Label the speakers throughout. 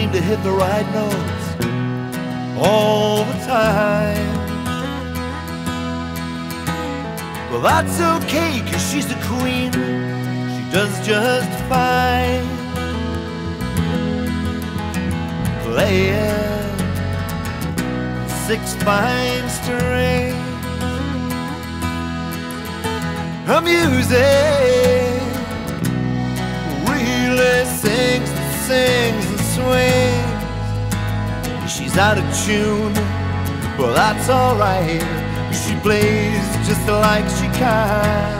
Speaker 1: seem to hit the right notes all the time. Well, that's okay, 'cause she's the queen. She does just fine. Playing 6 fine strings. Her music really sings and swings. She's out of tune, well that's alright. She plays just like she can.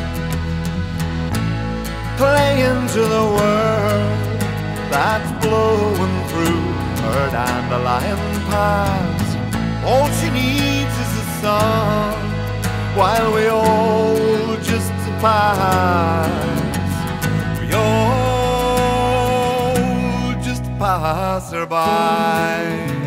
Speaker 1: Playing to the world that's blowing through her dandelion paths. All she needs is a song, while we all just pass. We all just pass her by.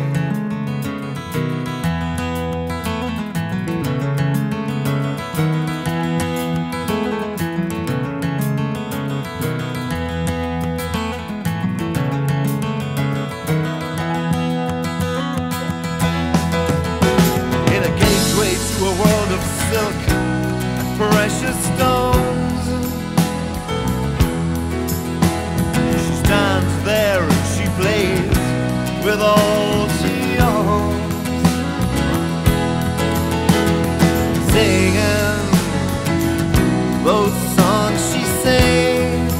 Speaker 1: In a gateway to a world of silk and precious stones, she stands there and she plays with all she owns, singing those songs she sings.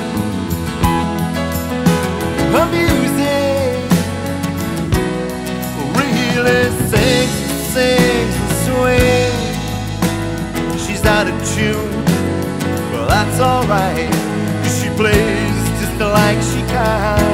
Speaker 1: Her music really sings and swings. She's out of tune, well that's alright, 'cause she plays just like she can.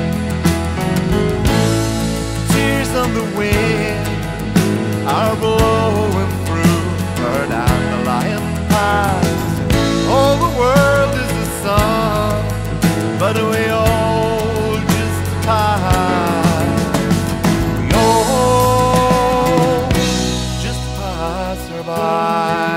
Speaker 1: Tears on the wind are blowing through her dandelion paths. All the world is a song, but we all just pass. We all just pass her by.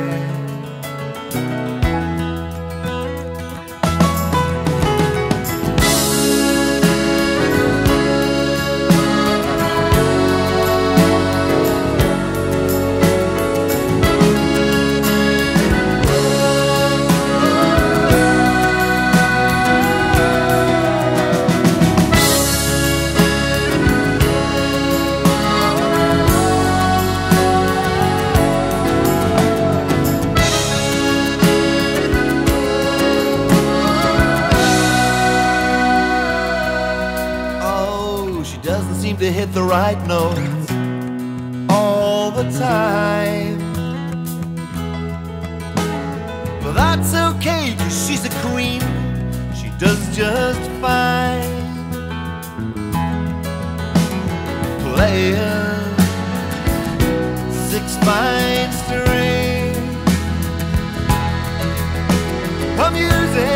Speaker 1: Doesn't seem to hit the right notes all the time. But that's okay, 'cause she's a queen. She does just fine. Playing 6 fine strings. Her music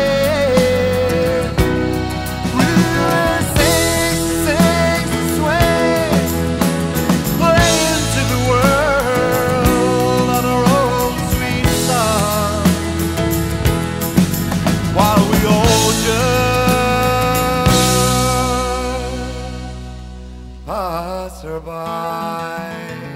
Speaker 1: pass her by.